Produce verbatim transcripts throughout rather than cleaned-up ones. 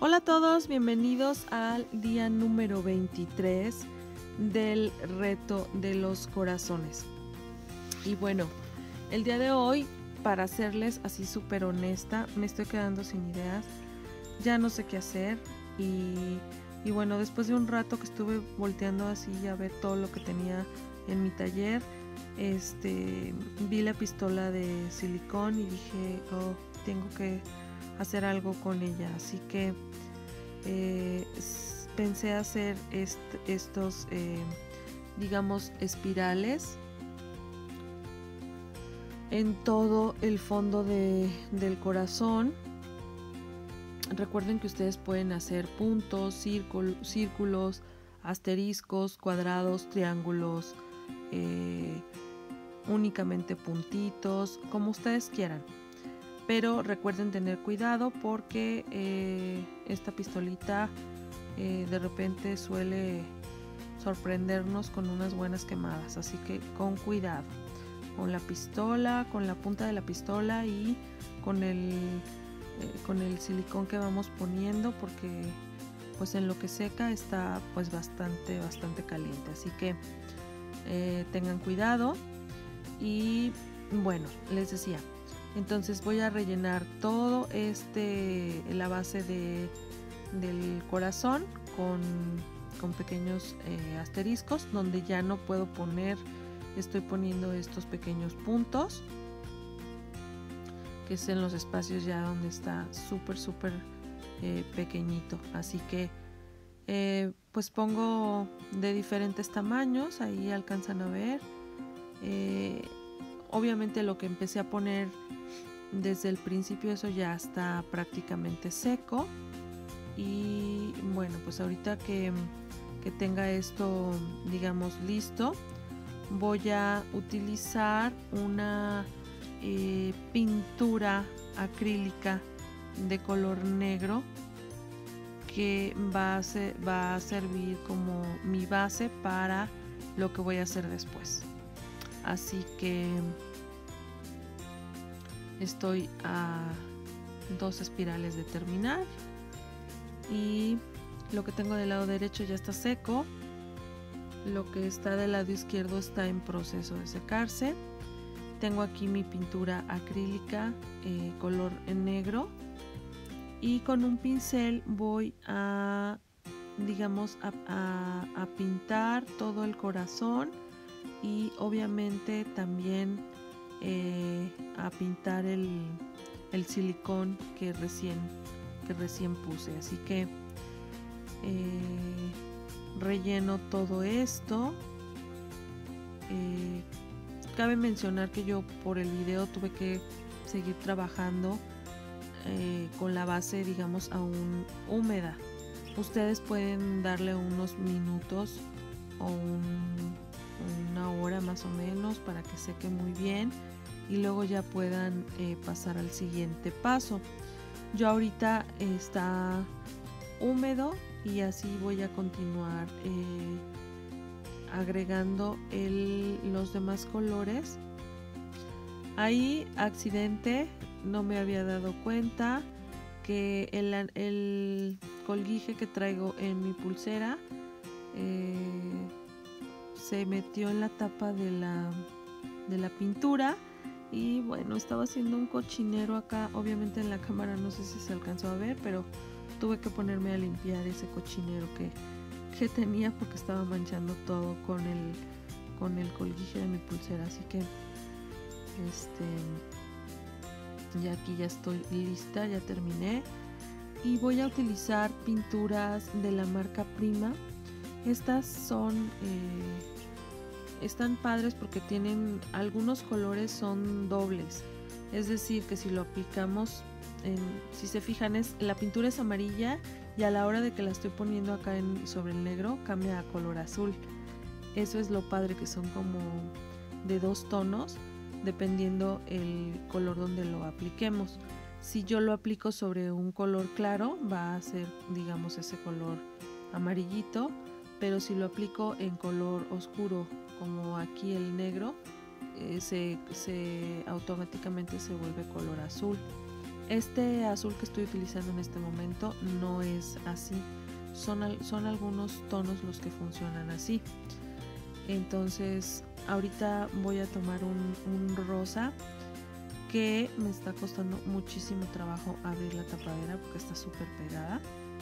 Hola a todos, bienvenidos al día número veintitrés del reto de los corazones. Y bueno, el día de hoy, para serles así súper honesta, me estoy quedando sin ideas, ya no sé qué hacer y, y bueno, después de un rato que estuve volteando así a ver todo lo que tenía en mi taller, este, vi la pistola de silicón y dije, oh, tengo que hacer algo con ella, así que eh, pensé hacer est estos eh, digamos espirales en todo el fondo de, del corazón. Recuerden que ustedes pueden hacer puntos, círculo, círculos, asteriscos, cuadrados, triángulos, eh, únicamente puntitos, como ustedes quieran. Pero recuerden tener cuidado porque eh, esta pistolita eh, de repente suele sorprendernos con unas buenas quemadas, así que con cuidado con la pistola, con la punta de la pistola y con el eh, con el silicón que vamos poniendo, porque pues en lo que seca está pues bastante bastante caliente, así que eh, tengan cuidado. Y bueno, les decía, entonces voy a rellenar todo este, la base de, del corazón con, con pequeños eh, asteriscos, donde ya no puedo poner, estoy poniendo estos pequeños puntos, que es en los espacios ya donde está súper, súper eh, pequeñito. Así que eh, pues pongo de diferentes tamaños, ahí alcanzan a ver. Eh, obviamente lo que empecé a poner desde el principio, eso ya está prácticamente seco. Y bueno, pues ahorita que, que tenga esto, digamos, listo, voy a utilizar una eh, pintura acrílica de color negro que va a, ser, va a servir como mi base para lo que voy a hacer después. Así que estoy a dos espirales de terminar y lo que tengo del lado derecho ya está seco, lo que está del lado izquierdo está en proceso de secarse. Tengo aquí mi pintura acrílica eh, color en negro y con un pincel voy a, digamos, a, a, a pintar todo el corazón y obviamente también eh, a pintar el, el silicón que recién, que recién puse. Así que eh, relleno todo esto. Eh, cabe mencionar que yo por el video tuve que seguir trabajando eh, con la base, digamos, aún húmeda. Ustedes pueden darle unos minutos o un, una hora más o menos para que seque muy bien y luego ya puedan eh, pasar al siguiente paso. Yo ahorita está húmedo y así voy a continuar eh, agregando el, los demás colores. Ahí accidente, no me había dado cuenta que el, el colguije que traigo en mi pulsera eh, se metió en la tapa de la, de la pintura y bueno, estaba haciendo un cochinero acá. Obviamente en la cámara no sé si se alcanzó a ver, pero tuve que ponerme a limpiar ese cochinero que, que tenía porque estaba manchando todo con el, con el colguije de mi pulsera. Así que este ya aquí ya estoy lista, ya terminé y voy a utilizar pinturas de la marca Prima. Estas son eh, están padres porque tienen algunos colores, son dobles, es decir que si lo aplicamos en, si se fijan, es, la pintura es amarilla y a la hora de que la estoy poniendo acá en, sobre el negro cambia a color azul. Eso es lo padre, que son como de dos tonos dependiendo el color donde lo apliquemos. Si yo lo aplico sobre un color claro va a ser, digamos, ese color amarillito, pero si lo aplico en color oscuro como aquí el negro, eh, se, se automáticamente se vuelve color azul. Este azul que estoy utilizando en este momento no es así, son, al, son algunos tonos los que funcionan así. Entonces ahorita voy a tomar un, un rosa que me está costando muchísimo trabajo abrir la tapadera porque está súper pegada.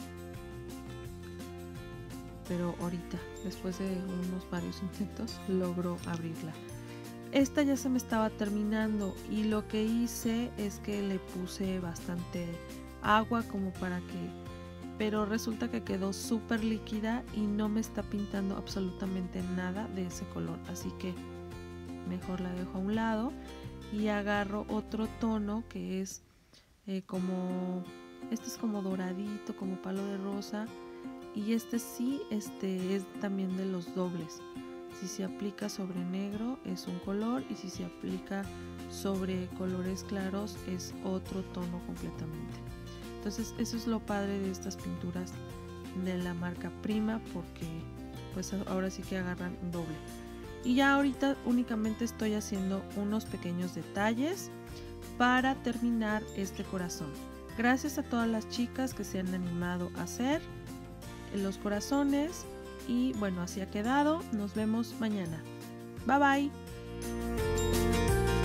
Pero ahorita, después de unos varios intentos, logro abrirla. Esta ya se me estaba terminando y lo que hice es que le puse bastante agua como para que... Pero resulta que quedó súper líquida y no me está pintando absolutamente nada de ese color. Así que mejor la dejo a un lado y agarro otro tono que es eh, como... Este es como doradito, como palo de rosa. Y este sí, este es también de los dobles. Si se aplica sobre negro es un color y si se aplica sobre colores claros es otro tono completamente. Entonces eso es lo padre de estas pinturas de la marca Prima, porque pues ahora sí que agarran doble. Y ya ahorita únicamente estoy haciendo unos pequeños detalles para terminar este corazón. Gracias a todas las chicas que se han animado a hacer los corazones. Y bueno, así ha quedado. Nos vemos mañana. Bye bye.